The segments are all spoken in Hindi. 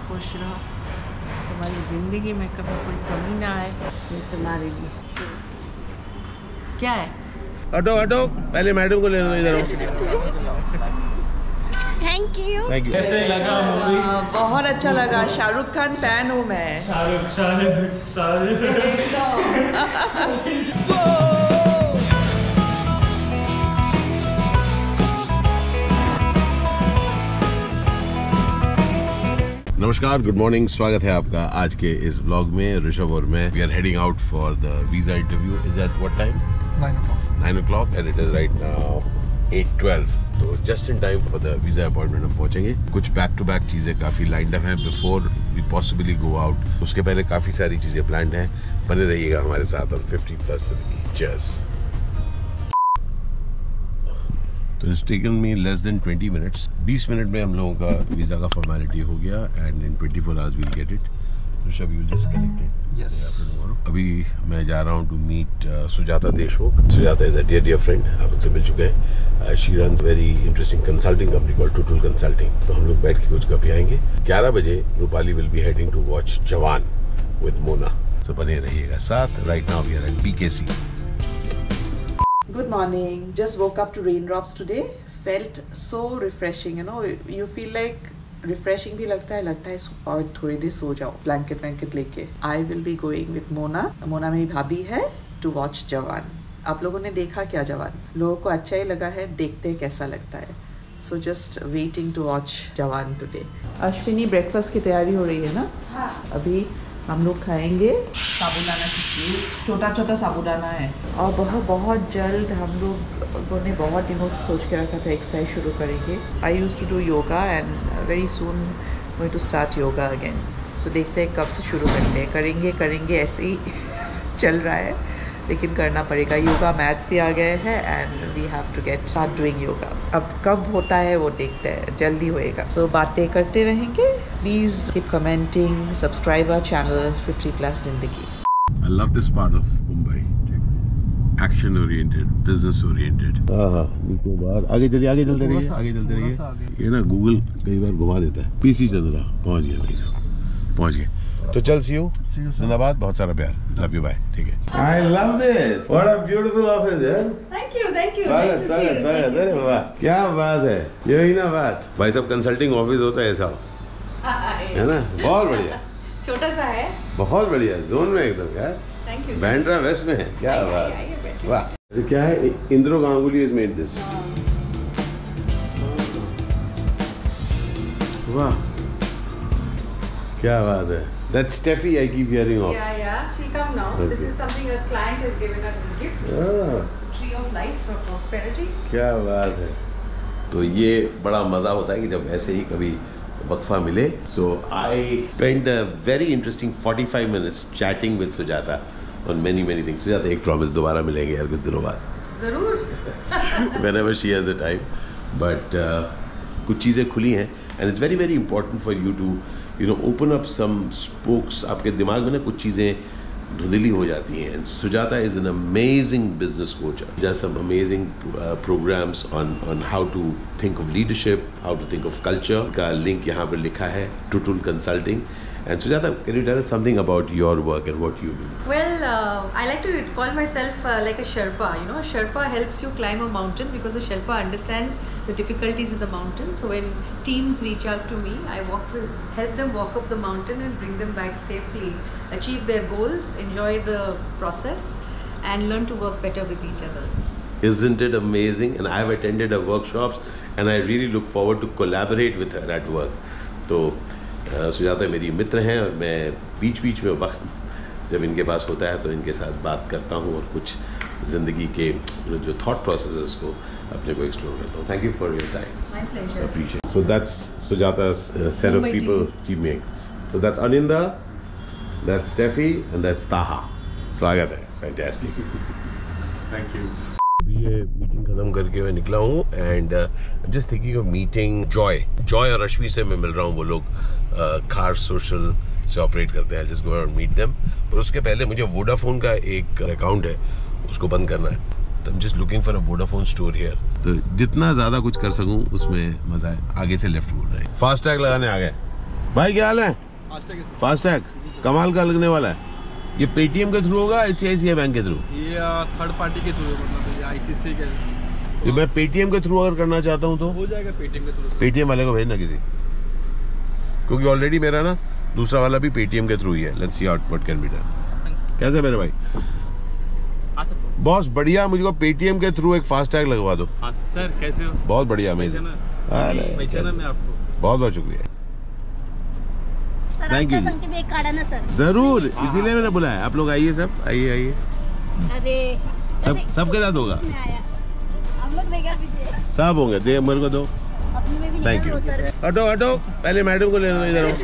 खुश रहो, तुम्हारी ज़िंदगी में कभी कोई कमी ना आए, ये तुम्हारे लिए। क्या है? हटो हटो, पहले मैडम को ले लो इधर। Thank you. कैसे लगा मूवी? बहुत अच्छा लगा। शाहरुख खान फैन हूँ मैं। नमस्कार, गुड मॉर्निंग, स्वागत है आपका आज के इस व्लॉग में। ऋषभ और मैं we are heading out for the visa interview. Is at what time? 9 o'clock and it is right now 8:12। तो just in time for the visa appointment हम पहुंचेंगे। कुछ बैक टू बैक चीज़ें काफ़ी लाइंड अप हैं before we possibly go out. उसके पहले काफ़ी सारी चीज़ें प्लान्ड हैं। बने रहिएगा हमारे साथ और 50+ चीयर्स। तो it's taken me less than 20 minutes. 20 minute में हम लोगों का वीज़ा का फॉर्मेलिटी हो गया and in 24 hours we'll get it. Rishabh, you just collect it. Yes. अभी मैं जा रहा हूँ to meet Sujata Deshmukh. Sujata is a dear friend, आप उनसे मिल चुके हैं। She runs very interesting consulting company called टूटूल कंसल्टिंग। तो हम लोग बैठ के कुछ गप आएंगे। 11 बजे Rupali will be heading to watch Jawan with Mona. तो बने रहिएगा साथ। Right now we are at BKC। Good morning. Just woke up to raindrops today. Felt so refreshing. You know, you feel like refreshing भी लगता है और थोड़ी देर सो जाओ ब्लैंकेट लेके। I will be going with Mona. Mona मेरी भाभी है, to watch जवान। आप लोगों ने देखा क्या जवान? लोगों को अच्छा ही लगा है, देखते कैसा लगता है। So just waiting to watch Jawan today. Ashwini, breakfast की तैयारी हो रही है ना? हाँ। अभी हम लोग खाएंगे साबूदाना की खीर। छोटा साबूदाना है और बहुत जल्द हम लोगों ने बहुत दिनों से सोच के रखा था एक्सरसाइज शुरू करेंगे। I used to do yoga and very soon going to start yoga again. So देखते हैं कब से शुरू करते हैं। करेंगे ऐसे ही चल रहा है, लेकिन करना पड़ेगा। योगा मैट्स भी आ गए हैं and we have to get start doing yoga. अब कब होता है वो देखते हैं, जल्दी होएगा। सो बातें करते रहेंगे। Please keep commenting, subscribe our channel 50+ जिंदगी। I love this part of Mumbai. Action oriented, business oriented. हाँ, निकोबार। आगे चलते रहिए। ये ना गूगल कई बार घुमा देता है। PC चंद्रा पहुंच गया भाई साहब, पहुंच गए। तो चल सी यू, जिंदाबाद, बहुत सारा प्यार, लव यू, बाय। ठीक है। I love this. What a beautiful office है। Thank you. स्वागत। अरे वाह, क्या बात है, यही ना बात। भाई साहब, कंसल्टिंग ऑफिस होता है ऐसा, है ना? बहुत बढ़िया, छोटा सा है, बहुत बढ़िया, जोन में एकदम यार। Thank you. बैंड्रा वेस्ट में है, क्या बात, वाह। तो क्या है, इंद्रो गांगुली has made this। वाह, क्या बात है। That's Steffi I keep hearing of। Yeah, she'll come now. Okay. This is something a client has given us as a gift. Tree of life for prosperity. क्या बात है। तो ये बड़ा मज़ा होता है कि जब ऐसे ही कभी वक्फा मिले। So I spent a very interesting 45 minutes chatting with Sujata on many things। Sujata, एक प्रॉमिस, दोबारा मिलेंगे यार कुछ दिनों बाद जरूर। whenever she has a time। But कुछ चीज़ें खुली हैं and it's very important for you to open up some spokes। आपके दिमाग में ना कुछ चीज़ें धुंधली हो जाती हैं। Sujata is an amazing business coach. She does some amazing programs on how to think of leadership, how to think of culture। का लिंक यहाँ पर लिखा है, टूटूल consulting. And Sujata, can you tell us something about your work and what you do? Well, I like to call myself like a Sherpa. You know, a Sherpa helps you climb a mountain because a Sherpa understands the difficulties in the mountain. So when teams reach out to me, I help them walk up the mountain and bring them back safely, achieve their goals, enjoy the process, and learn to work better with each other. Isn't it amazing? And I have attended her workshops and I really look forward to collaborate with her at work. तो सुजाता मेरी मित्र हैं और मैं बीच में वक्त जब इनके पास होता है तो इनके साथ बात करता हूँ और कुछ ज़िंदगी के जो थॉट प्रोसेसेस को अपने को एक्सप्लोर करता हूँ। Thank you for your time. My pleasure. Appreciate। So that's Sujata's set of people, teammates। So that's Aninda, that's Steffi and that's Taha। स्वागत है, fantastic। Thank you। ये मीटिंग खत्म करके मैं निकला हूँ and just thinking of meeting Joy और रश्मि से मैं मिल रहा हूँ। वो लोग कार सोशल से ऑपरेट करते हैं। जस्ट गो और मीट देम। और उसके पहले मुझे वोडाफोन का एक अकाउंट है, उसको बंद करना है। तो I am just looking for a Vodafone store here. तो जितना ज़्यादा कुछ कर सकूँ उसमें मज़ा है। आगे से लेफ्ट बोल रहे हैं, फास्ट टैग लगाने आ गए। भाई क्या हाल है? फास्टैग कमाल का लगने वाला है। ये पेटीएम के थ्रू होगा, ICICI बैंक के थ्रू? ये थर्ड पार्टी के थ्रू मतलब ICICI के। ये मैं पेटीएम के थ्रू अगर करना चाहता हूँ तो हो जाएगा पेटीएम के थ्रू। पेटीएम वाले को भेजना किसी, क्योंकि ऑलरेडी मेरा ना दूसरा वाला भी पेटीएम के थ्रू ही है। Let's see what can be done. कैसे मेरे भाई? बॉस बढ़िया, मुझको पेटीएम के थ्रू एक फास्टैग लगवा दो। हाँ सर, कैसे हो? बहुत बढ़िया, अमेजिंग। पहचाना मैं आपको। बहुत बहुत शुक्रिया, थैंक यू। ना सर, जरूर, इसीलिए मैंने बुलाया। आप लोग आइए, सब आइए आइए। अरे सबके साथ होगा, हम लोग देगा पीछे सब होंगे। दे मेरे को दो, अपने में भी थैंक यू। हटो हटो, पहले मैडम को लेना इधर आओ।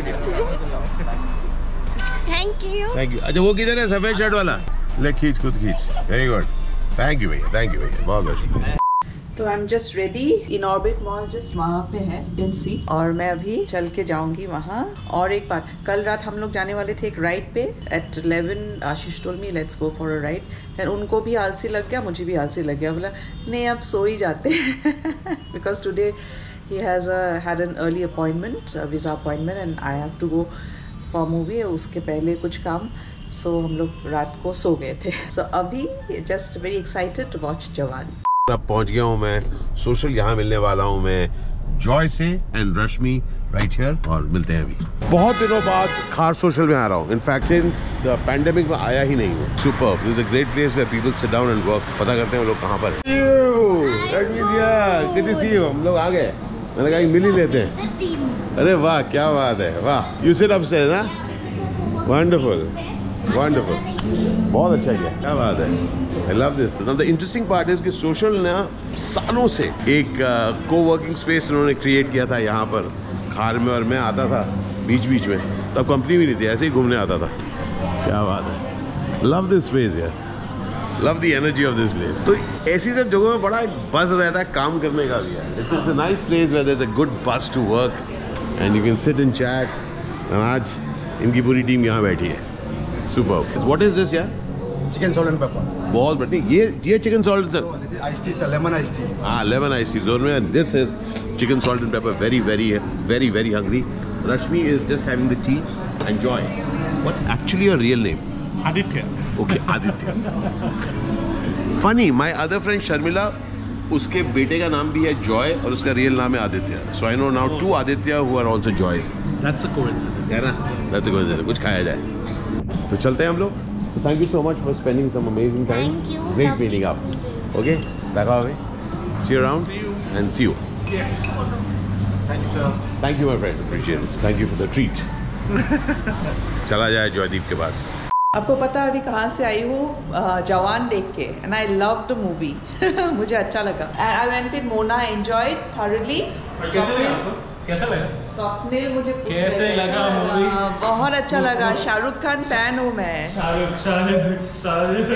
Thank you. अच्छा वो किधर है, सफेद शर्ट वाला? ले खींच, खुद खींच। वेरी गुड, थैंक यू भैया, थैंक यू भैया, बहुत बहुत शुक्रिया। तो I am just ready. In Orbit Mall just वहाँ पे है एजेंसी, और मैं अभी चल के जाऊंगी वहाँ। और एक बात, कल रात हम लोग जाने वाले थे एक राइड पे at 11। Ashish told me let's go for a ride. फिर उनको भी आलसी लग गया, मुझे भी आलसी लग गया। बोला नहीं अब सो ही जाते because today he has had an early appointment, visa appointment, and I have to go for movie. उसके पहले कुछ काम, सो हम लोग रात को सो गए थे। सो अभी just very excited to watch Jawan. अब पहुंच गया हूं मैं सोशल, यहाँ मिलने वाला हूं मैं जॉय से एंड रश्मि राइट हियर, और मिलते हैं अभी। बहुत दिनों बाद खार सोशल में आ रहा हूँ। इनफैक्ट सिंस पैंडेमिक में आया ही नहीं हूँ। Super, this is a great place where people sit down and work. पता करते हैं वो लोग कहाँ पर है। Good to see you. हम लोग आ गए, मैंने कहा मिल ही लेते हैं। अरे वाह, क्या बात है, वाह। यू सिट अपस्टेयर्स ना? वंडरफुल वंडरफुल, बहुत अच्छा किया, क्या बात है। I love this. Now the interesting part is कि सोशल ने सालों से एक को-वर्किंग स्पेस उन्होंने क्रिएट किया था यहाँ पर खार में, और मैं आता था बीच बीच में, तब कंपनी भी नहीं थी, ऐसे ही घूमने आता था। क्या बात है, लव दिस स्पेस यार, love the energy of this place. तो ऐसी सब जगहों में बड़ा एक बज़ रहता है काम करने का भी है। It's a nice place where there is a good buzz to work and you can sit and chat. आज इनकी पूरी टीम यहाँ बैठी है। Superb. What is this, yeah? Chicken salt and pepper. बहुत बढ़िया। ये chicken salt sir. Ice tea sir, lemon ice tea. हाँ, लेमन आइस टी जोन में। This is chicken salt and pepper. Very very hungry. Rashmi is just having the tea. Enjoy. What's actually your real name? Aditya. Okay, Aditya. Funny, my other friend Sharmila, उसके बेटे का नाम भी है जॉय और उसका रियल नाम है Aditya. So I know now two Aditya who are also Joys. That's a coincidence. है ना? That's a coincidence. कुछ खाया जाए। तो चलते हैं हम लोग। So thank you so much for spending some amazing time. Thank you. Great meeting up. Okay, देखा हमें। See you around and see you. Thank you sir. Thank you my friend. Appreciate it. Thank you for the treat. चला जाए जॉयदीप के पास। आपको पता है अभी कहाँ से आई हूँ? जवान देख के, and I love the movie. मुझे अच्छा लगा। I went with Mona, enjoyed thoroughly. कैसा लगा? स्वप्निल मुझे कैसे लगा मूवी? बहुत अच्छा लगा। शाहरुख खान फैन हूँ मैं। शाहरुख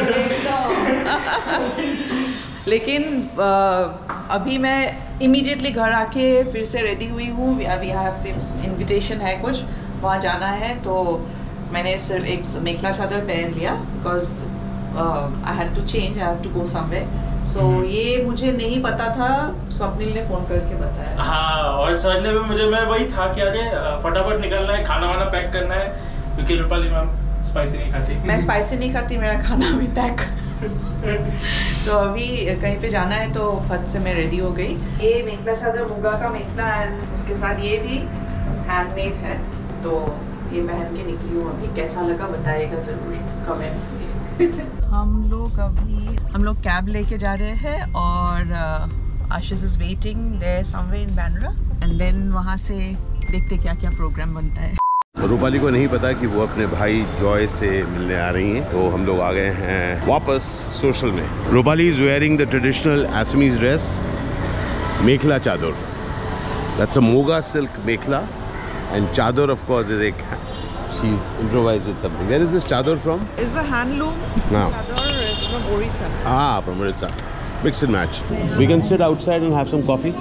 लेकिन अभी मैं इमीडिएटली घर आके फिर से रेडी हुई हूँ। अभी हैव इनविटेशन है कुछ, वहाँ जाना है, तो मैंने सिर्फ एक मेखला चादर पहन लिया because I had to change, I have to go somewhere. So ये मुझे नहीं पता था, स्वप्निल ने फ़ोन करके बताया। हाँ, और समझने में मैं वही था कि अरे फटाफट निकलना है, खाना वाना पैक करना है, क्योंकि रूपाली मैम स्पाइसी नहीं खाती। मैं स्पाइसी नहीं खाती, मेरा खाना भी पैक। तो अभी कहीं पे जाना है तो फट से मैं रेडी हो गई। ये मेखला चादर मुगा का मेखला एंड उसके साथ ये भी हैंडमेड है, तो ये पहन के निकली हूँ। अभी कैसा लगा बताइएगा ज़रूर कमेंट्स में। हम लोग कैब लेके जा रहे हैं और Ashish is waiting there somewhere in Bandra, and then वहाँ से देखते क्या क्या प्रोग्राम बनता है। रूपाली को नहीं पता कि वो अपने भाई जॉय से मिलने आ रही हैं, तो हम लोग आ गए हैं वापस सोशल में। Rupali is wearing the traditional Assamese dress, mekhela chador. That's a muga silk mekhela, and chador of course is एक she's improvised with something. Where is this chador from? It's a handloom No. chador. It's from Orissa. Ah, from Orissa. Mix and match. We can sit outside and have some coffee.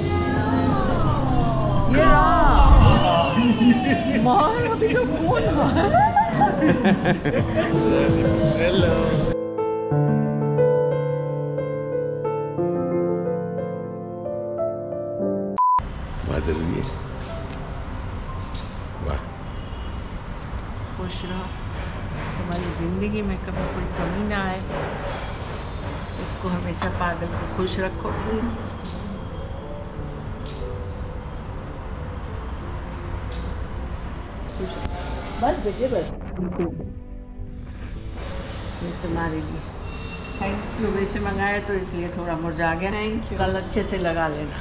Yeah. Mahal, abhi to phone Hello. बादल भी है, खुश रहो, तुम्हारी ज़िंदगी में कभी कोई कमी ना आए, इसको हमेशा पागल को खुश रखो। बस बेटे बस, ये तुम्हारे लिए सुबह से मंगाया तो इसलिए थोड़ा मुरझा गया। Thank you. कल अच्छे से लगा लेना।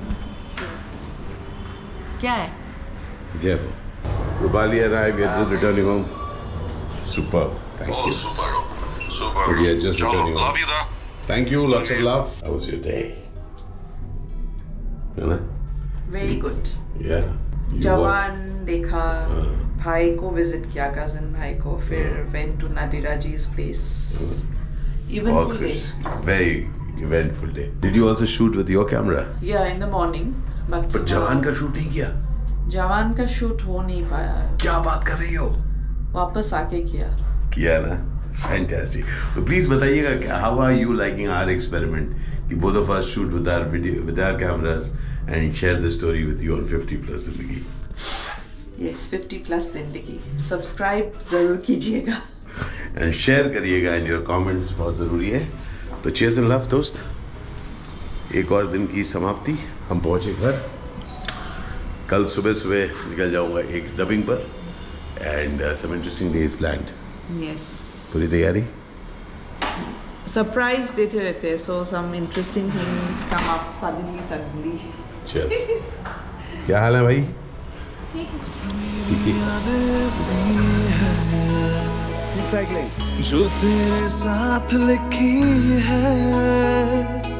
क्या है? जय हो। Rupali and I, we are just returning home. Superb. Thank you. Super. We are just returning home. Love you though. Thank you. Lots of love. How was your day? है ना? Very good. Yeah. You जवान देखा, भाई को विजिट किया, कजन भाई को, फिर went to Nadira ji's place. बहुत Eventful day. खुश. Very eventful day. Did you also shoot with your camera? Yeah, in the morning. But जवान का शूट नहीं किया? जवान का शूट हो नहीं पाया, क्या बात कर रही हो? वापस आके किया ना? Fantastic. तो प्लीज बताइएगा how are you liking our experiment कि both of us shoot with our video with our cameras and share the story with you on 50 plus जिंदगी. Yes, 50 plus जिंदगी. सब्सक्राइब जरूर कीजिएगा. And share करिएगा and your comments बहुत ज़रूरी है. तो cheers and love दोस्त. एक और दिन की समाप्ति. हम पहुँचे घर. कल सुबह निकल जाऊँगा एक डबिंग पर and some interesting days planned. Yes. पूरी तैयारी? Surprise देते रहते हैं, so some interesting things come up suddenly. Cheers. क्या हाल है भाई? Keep cycling. जो तेरे साथ लिखी है